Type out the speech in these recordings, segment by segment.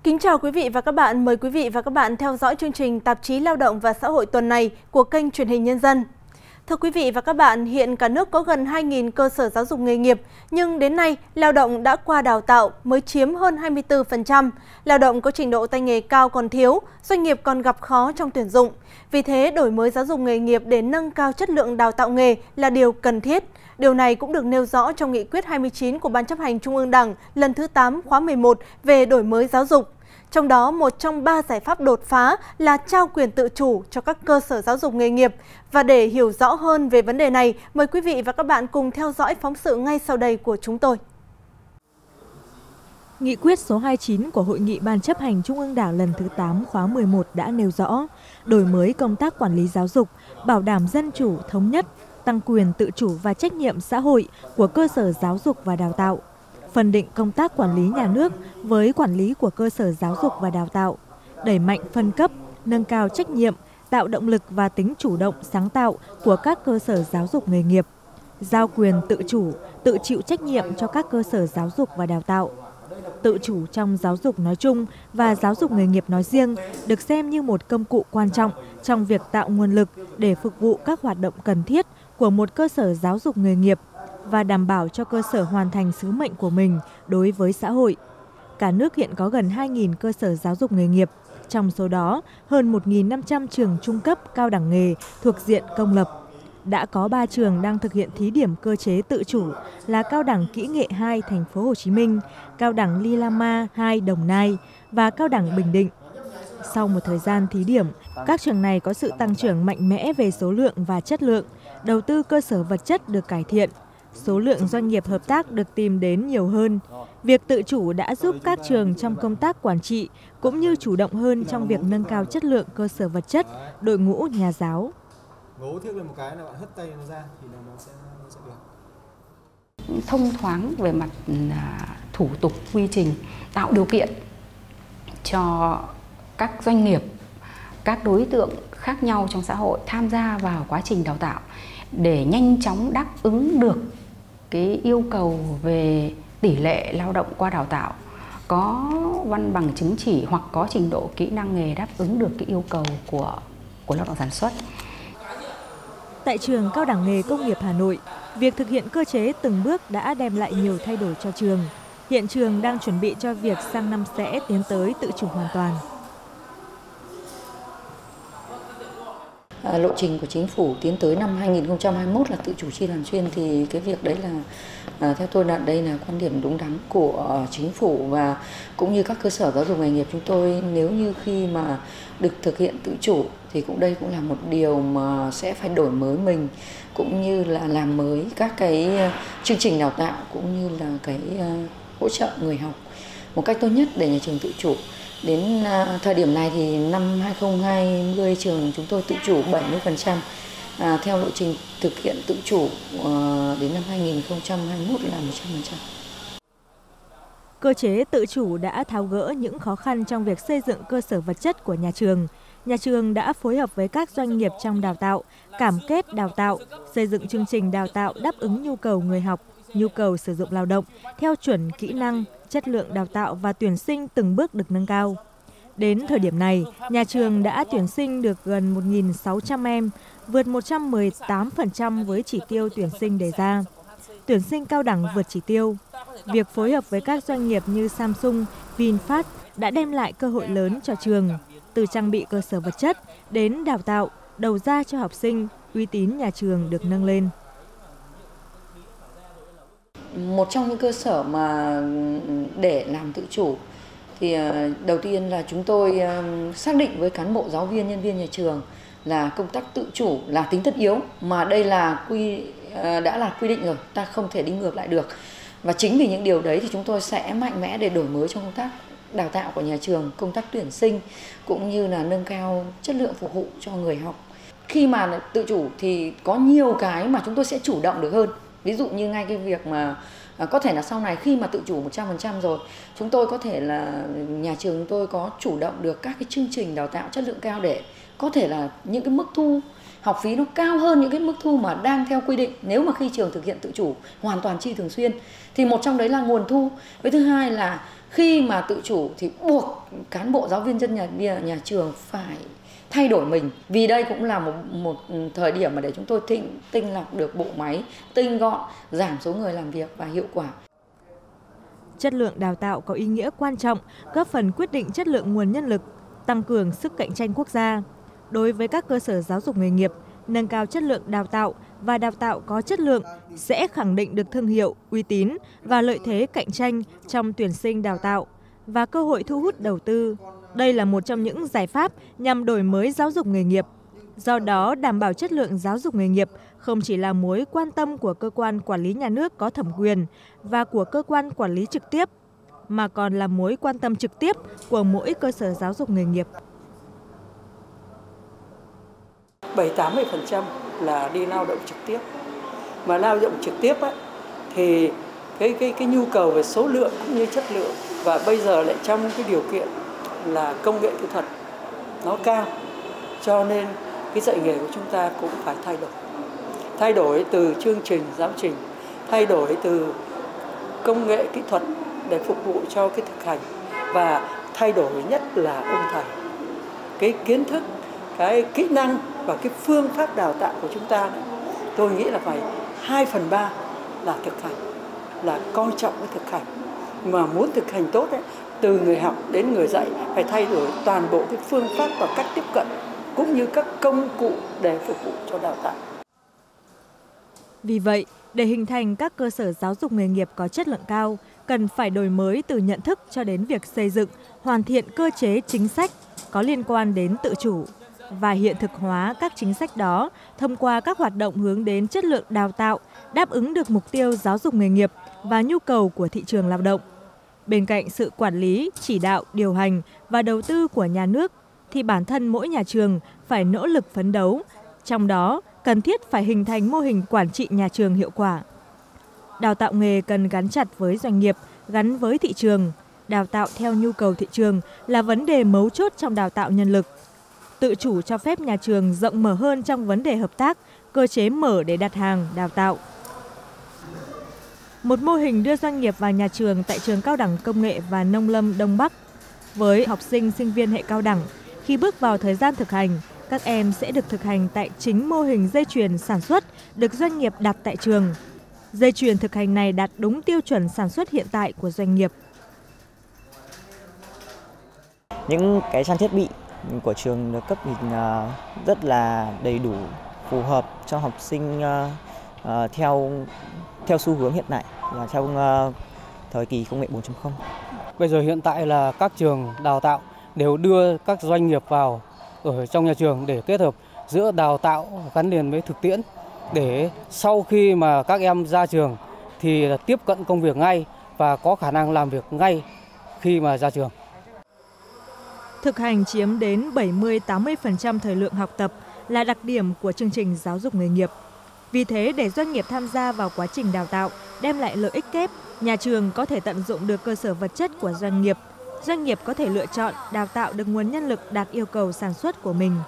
Kính chào quý vị và các bạn, mời quý vị và các bạn theo dõi chương trình Tạp chí Lao động và Xã hội tuần này của kênh truyền hình Nhân dân. Thưa quý vị và các bạn, hiện cả nước có gần 2.000 cơ sở giáo dục nghề nghiệp, nhưng đến nay, lao động đã qua đào tạo mới chiếm hơn 24%. Lao động có trình độ tay nghề cao còn thiếu, doanh nghiệp còn gặp khó trong tuyển dụng. Vì thế, đổi mới giáo dục nghề nghiệp để nâng cao chất lượng đào tạo nghề là điều cần thiết. Điều này cũng được nêu rõ trong nghị quyết 29 của Ban chấp hành Trung ương Đảng lần thứ 8 khóa 11 về đổi mới giáo dục. Trong đó, một trong 3 giải pháp đột phá là trao quyền tự chủ cho các cơ sở giáo dục nghề nghiệp. Và để hiểu rõ hơn về vấn đề này, mời quý vị và các bạn cùng theo dõi phóng sự ngay sau đây của chúng tôi. Nghị quyết số 29 của Hội nghị Ban chấp hành Trung ương Đảng lần thứ 8 khóa 11 đã nêu rõ đổi mới công tác quản lý giáo dục, bảo đảm dân chủ, thống nhất, tăng quyền tự chủ và trách nhiệm xã hội của cơ sở giáo dục và đào tạo, phân định công tác quản lý nhà nước với quản lý của cơ sở giáo dục và đào tạo, đẩy mạnh phân cấp, nâng cao trách nhiệm, tạo động lực và tính chủ động sáng tạo của các cơ sở giáo dục nghề nghiệp, giao quyền tự chủ, tự chịu trách nhiệm cho các cơ sở giáo dục và đào tạo. Tự chủ trong giáo dục nói chung và giáo dục nghề nghiệp nói riêng được xem như một công cụ quan trọng trong việc tạo nguồn lực để phục vụ các hoạt động cần thiết của một cơ sở giáo dục nghề nghiệp và đảm bảo cho cơ sở hoàn thành sứ mệnh của mình đối với xã hội. Cả nước hiện có gần 2.000 cơ sở giáo dục nghề nghiệp, trong số đó hơn 1.500 trường trung cấp cao đẳng nghề thuộc diện công lập. Đã có 3 trường đang thực hiện thí điểm cơ chế tự chủ là Cao đẳng Kỹ nghệ 2 Thành phố Hồ Chí Minh, Cao đẳng Lilama 2 Đồng Nai và Cao đẳng Bình Định. Sau một thời gian thí điểm, các trường này có sự tăng trưởng mạnh mẽ về số lượng và chất lượng, đầu tư cơ sở vật chất được cải thiện, số lượng doanh nghiệp hợp tác được tìm đến nhiều hơn. Việc tự chủ đã giúp các trường trong công tác quản trị cũng như chủ động hơn trong việc nâng cao chất lượng cơ sở vật chất, đội ngũ nhà giáo. Ngố thiếc lên một cái là bạn hất tay nó ra thì nó sẽ được. Thông thoáng về mặt thủ tục quy trình, tạo điều kiện cho các doanh nghiệp, các đối tượng khác nhau trong xã hội tham gia vào quá trình đào tạo để nhanh chóng đáp ứng được cái yêu cầu về tỷ lệ lao động qua đào tạo có văn bằng chứng chỉ hoặc có trình độ kỹ năng nghề đáp ứng được cái yêu cầu của lao động sản xuất. Tại trường Cao đẳng nghề Công nghiệp Hà Nội, việc thực hiện cơ chế từng bước đã đem lại nhiều thay đổi cho trường. Hiện trường đang chuẩn bị cho việc sang năm sẽ tiến tới tự chủ hoàn toàn. Lộ trình của chính phủ tiến tới năm 2021 là tự chủ chi làm chuyên thì cái việc đấy là theo tôi là đây là quan điểm đúng đắn của chính phủ và cũng như các cơ sở giáo dục nghề nghiệp chúng tôi. Nếu như khi mà được thực hiện tự chủ thì đây cũng là một điều mà sẽ phải đổi mới mình cũng như là làm mới các cái chương trình đào tạo cũng như là cái hỗ trợ người học một cách tốt nhất để nhà trường tự chủ. Đến thời điểm này thì năm 2020 trường chúng tôi tự chủ 70%, theo lộ trình thực hiện tự chủ đến năm 2021 là 100%. Cơ chế tự chủ đã tháo gỡ những khó khăn trong việc xây dựng cơ sở vật chất của nhà trường. Nhà trường đã phối hợp với các doanh nghiệp trong đào tạo, cam kết đào tạo, xây dựng chương trình đào tạo đáp ứng nhu cầu người học, nhu cầu sử dụng lao động theo chuẩn kỹ năng, chất lượng đào tạo và tuyển sinh từng bước được nâng cao. Đến thời điểm này, nhà trường đã tuyển sinh được gần 1.600 em, vượt 118% với chỉ tiêu tuyển sinh đề ra. Tuyển sinh cao đẳng vượt chỉ tiêu. Việc phối hợp với các doanh nghiệp như Samsung, VinFast đã đem lại cơ hội lớn cho trường, từ trang bị cơ sở vật chất đến đào tạo, đầu ra cho học sinh, uy tín nhà trường được nâng lên. Một trong những cơ sở mà để làm tự chủ thì đầu tiên là chúng tôi xác định với cán bộ giáo viên, nhân viên nhà trường là công tác tự chủ là tính tất yếu, mà đây là đã là quy định rồi, ta không thể đi ngược lại được. Và chính vì những điều đấy thì chúng tôi sẽ mạnh mẽ để đổi mới trong công tác đào tạo của nhà trường, công tác tuyển sinh cũng như là nâng cao chất lượng phục vụ cho người học. Khi mà tự chủ thì có nhiều cái mà chúng tôi sẽ chủ động được hơn. Ví dụ như ngay cái việc mà có thể là sau này khi mà tự chủ 100% rồi, chúng tôi có thể là nhà trường chúng tôi có chủ động được các cái chương trình đào tạo chất lượng cao để có thể là những cái mức thu học phí nó cao hơn những cái mức thu mà đang theo quy định. Nếu mà khi trường thực hiện tự chủ hoàn toàn chi thường xuyên thì một trong đấy là nguồn thu. Với thứ hai là khi mà tự chủ thì buộc cán bộ giáo viên nhà trường phải thay đổi mình, vì đây cũng là một thời điểm mà để chúng tôi tinh lọc được bộ máy, tinh gọn, giảm số người làm việc và hiệu quả. Chất lượng đào tạo có ý nghĩa quan trọng, góp phần quyết định chất lượng nguồn nhân lực, tăng cường sức cạnh tranh quốc gia. Đối với các cơ sở giáo dục nghề nghiệp, nâng cao chất lượng đào tạo và đào tạo có chất lượng sẽ khẳng định được thương hiệu, uy tín và lợi thế cạnh tranh trong tuyển sinh đào tạo và cơ hội thu hút đầu tư. Đây là một trong những giải pháp nhằm đổi mới giáo dục nghề nghiệp. Do đó, đảm bảo chất lượng giáo dục nghề nghiệp không chỉ là mối quan tâm của cơ quan quản lý nhà nước có thẩm quyền và của cơ quan quản lý trực tiếp, mà còn là mối quan tâm trực tiếp của mỗi cơ sở giáo dục nghề nghiệp. 70-80% là đi lao động trực tiếp. Mà lao động trực tiếp ấy, thì cái nhu cầu về số lượng cũng như chất lượng, và bây giờ lại trong cái điều kiện là công nghệ kỹ thuật nó cao, cho nên cái dạy nghề của chúng ta cũng phải thay đổi từ chương trình giáo trình, thay đổi từ công nghệ kỹ thuật để phục vụ cho cái thực hành, và thay đổi nhất là ông thầy, cái kiến thức, cái kỹ năng và cái phương pháp đào tạo của chúng ta này, tôi nghĩ là phải 2/3 là thực hành, là coi trọng cái thực hành. Mà muốn thực hành tốt ấy, từ người học đến người dạy phải thay đổi toàn bộ cái phương pháp và cách tiếp cận cũng như các công cụ để phục vụ cho đào tạo. Vì vậy, để hình thành các cơ sở giáo dục nghề nghiệp có chất lượng cao, cần phải đổi mới từ nhận thức cho đến việc xây dựng, hoàn thiện cơ chế chính sách có liên quan đến tự chủ và hiện thực hóa các chính sách đó thông qua các hoạt động hướng đến chất lượng đào tạo, đáp ứng được mục tiêu giáo dục nghề nghiệp và nhu cầu của thị trường lao động. Bên cạnh sự quản lý, chỉ đạo, điều hành và đầu tư của nhà nước, thì bản thân mỗi nhà trường phải nỗ lực phấn đấu, trong đó cần thiết phải hình thành mô hình quản trị nhà trường hiệu quả. Đào tạo nghề cần gắn chặt với doanh nghiệp, gắn với thị trường. Đào tạo theo nhu cầu thị trường là vấn đề mấu chốt trong đào tạo nhân lực. Tự chủ cho phép nhà trường rộng mở hơn trong vấn đề hợp tác, cơ chế mở để đặt hàng, đào tạo. Một mô hình đưa doanh nghiệp vào nhà trường tại trường Cao đẳng Công nghệ và Nông lâm Đông Bắc. Với học sinh, sinh viên hệ cao đẳng, khi bước vào thời gian thực hành, các em sẽ được thực hành tại chính mô hình dây chuyền sản xuất được doanh nghiệp đặt tại trường. Dây chuyền thực hành này đạt đúng tiêu chuẩn sản xuất hiện tại của doanh nghiệp. Những cái trang thiết bị của trường được cấp rất là đầy đủ, phù hợp cho học sinh theo xu hướng hiện tại và trong thời kỳ công nghệ 4.0. Bây giờ hiện tại là các trường đào tạo đều đưa các doanh nghiệp vào ở trong nhà trường để kết hợp giữa đào tạo gắn liền với thực tiễn, để sau khi mà các em ra trường thì tiếp cận công việc ngay và có khả năng làm việc ngay khi mà ra trường. Thực hành chiếm đến 70-80% thời lượng học tập là đặc điểm của chương trình giáo dục nghề nghiệp. Vì thế, để doanh nghiệp tham gia vào quá trình đào tạo, đem lại lợi ích kép, nhà trường có thể tận dụng được cơ sở vật chất của doanh nghiệp. Doanh nghiệp có thể lựa chọn đào tạo được nguồn nhân lực đạt yêu cầu sản xuất của mình.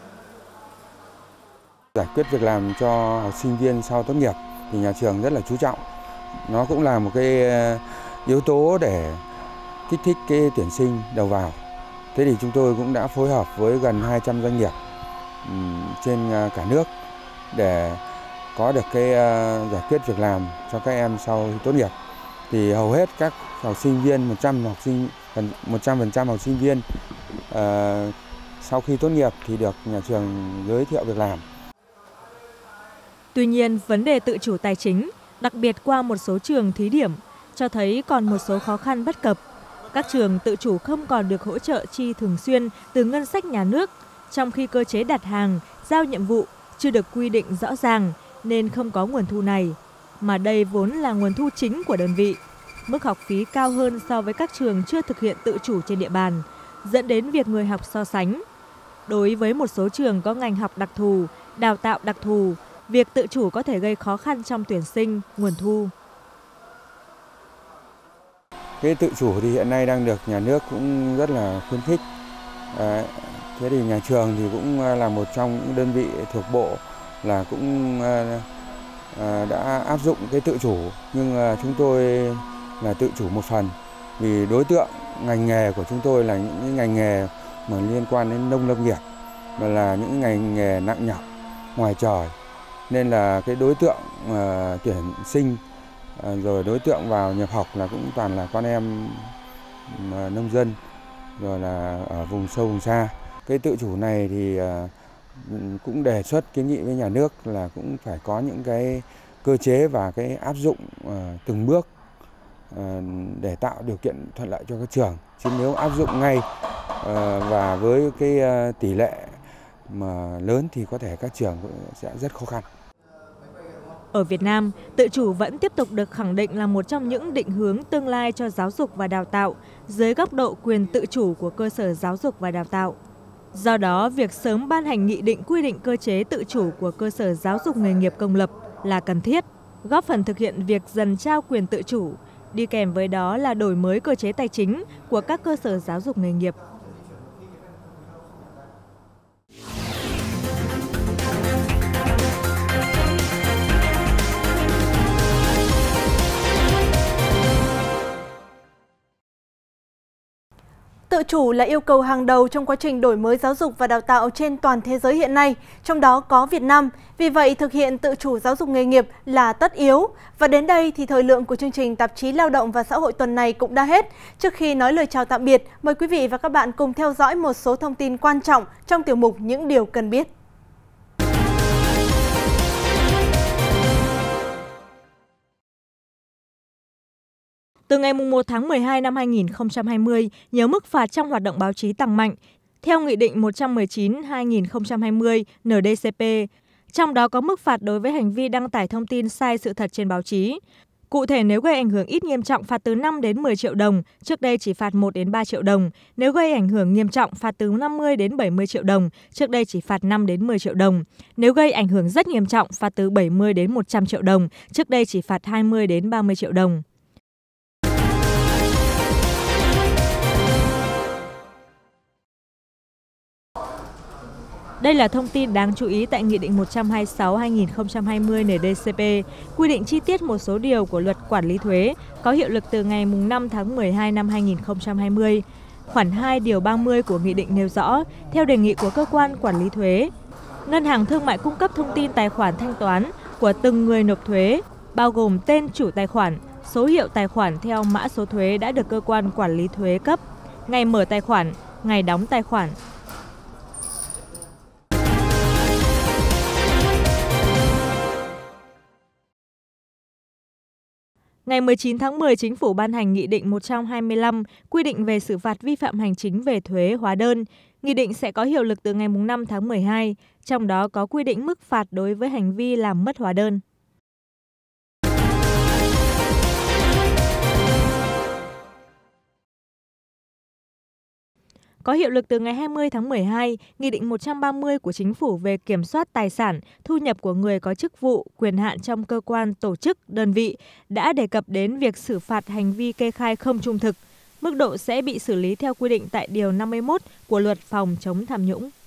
Giải quyết việc làm cho học sinh viên sau tốt nghiệp thì nhà trường rất là chú trọng. Nó cũng là một cái yếu tố để kích thích cái tuyển sinh đầu vào. Thế thì chúng tôi cũng đã phối hợp với gần 200 doanh nghiệp trên cả nước để có được cái giải quyết việc làm cho các em sau tốt nghiệp. Thì hầu hết các học sinh viên, 100% học sinh viên sau khi tốt nghiệp thì được nhà trường giới thiệu việc làm. Tuy nhiên, vấn đề tự chủ tài chính, đặc biệt qua một số trường thí điểm, cho thấy còn một số khó khăn bất cập. Các trường tự chủ không còn được hỗ trợ chi thường xuyên từ ngân sách nhà nước, trong khi cơ chế đặt hàng, giao nhiệm vụ chưa được quy định rõ ràng nên không có nguồn thu này, mà đây vốn là nguồn thu chính của đơn vị. Mức học phí cao hơn so với các trường chưa thực hiện tự chủ trên địa bàn, dẫn đến việc người học so sánh. Đối với một số trường có ngành học đặc thù, đào tạo đặc thù, việc tự chủ có thể gây khó khăn trong tuyển sinh, nguồn thu. Cái tự chủ thì hiện nay đang được nhà nước cũng rất là khuyến khích. Thế thì nhà trường thì cũng là một trong những đơn vị thuộc bộ là cũng đã áp dụng cái tự chủ, nhưng chúng tôi là tự chủ một phần vì đối tượng ngành nghề của chúng tôi là những ngành nghề mà liên quan đến nông lâm nghiệp và là những ngành nghề nặng nhọc ngoài trời, nên là cái đối tượng tuyển sinh rồi đối tượng vào nhập học là cũng toàn là con em nông dân rồi là ở vùng sâu vùng xa. Cái tự chủ này thì cũng đề xuất kiến nghị với nhà nước là cũng phải có những cái cơ chế và cái áp dụng từng bước để tạo điều kiện thuận lợi cho các trường. Chứ nếu áp dụng ngay và với cái tỷ lệ mà lớn thì có thể các trường sẽ rất khó khăn. Ở Việt Nam, tự chủ vẫn tiếp tục được khẳng định là một trong những định hướng tương lai cho giáo dục và đào tạo dưới góc độ quyền tự chủ của cơ sở giáo dục và đào tạo. Do đó, việc sớm ban hành nghị định quy định cơ chế tự chủ của cơ sở giáo dục nghề nghiệp công lập là cần thiết, góp phần thực hiện việc dần trao quyền tự chủ, đi kèm với đó là đổi mới cơ chế tài chính của các cơ sở giáo dục nghề nghiệp. Tự chủ là yêu cầu hàng đầu trong quá trình đổi mới giáo dục và đào tạo trên toàn thế giới hiện nay, trong đó có Việt Nam. Vì vậy, thực hiện tự chủ giáo dục nghề nghiệp là tất yếu. Và đến đây thì thời lượng của chương trình Tạp chí Lao động và Xã hội tuần này cũng đã hết. Trước khi nói lời chào tạm biệt, mời quý vị và các bạn cùng theo dõi một số thông tin quan trọng trong tiểu mục Những điều cần biết. Từ ngày 1 tháng 12 năm 2020, nhiều mức phạt trong hoạt động báo chí tăng mạnh. Theo Nghị định 119/2020 NDCP, trong đó có mức phạt đối với hành vi đăng tải thông tin sai sự thật trên báo chí. Cụ thể, nếu gây ảnh hưởng ít nghiêm trọng phạt từ 5 đến 10 triệu đồng, trước đây chỉ phạt 1 đến 3 triệu đồng. Nếu gây ảnh hưởng nghiêm trọng phạt từ 50 đến 70 triệu đồng, trước đây chỉ phạt 5 đến 10 triệu đồng. Nếu gây ảnh hưởng rất nghiêm trọng phạt từ 70 đến 100 triệu đồng, trước đây chỉ phạt 20 đến 30 triệu đồng. Đây là thông tin đáng chú ý tại Nghị định 126/2020 NDCP, quy định chi tiết một số điều của Luật Quản lý thuế, có hiệu lực từ ngày 5 tháng 12 năm 2020. Khoản 2 điều 30 của Nghị định nêu rõ, theo đề nghị của cơ quan quản lý thuế, Ngân hàng Thương mại cung cấp thông tin tài khoản thanh toán của từng người nộp thuế, bao gồm tên chủ tài khoản, số hiệu tài khoản theo mã số thuế đã được cơ quan quản lý thuế cấp, ngày mở tài khoản, ngày đóng tài khoản. Ngày 19 tháng 10, Chính phủ ban hành Nghị định 125 quy định về xử phạt vi phạm hành chính về thuế hóa đơn. Nghị định sẽ có hiệu lực từ ngày 5 tháng 12, trong đó có quy định mức phạt đối với hành vi làm mất hóa đơn. Có hiệu lực từ ngày 20 tháng 12, Nghị định 130 của Chính phủ về kiểm soát tài sản, thu nhập của người có chức vụ, quyền hạn trong cơ quan, tổ chức, đơn vị đã đề cập đến việc xử phạt hành vi kê khai không trung thực. Mức độ sẽ bị xử lý theo quy định tại Điều 51 của Luật phòng chống tham nhũng.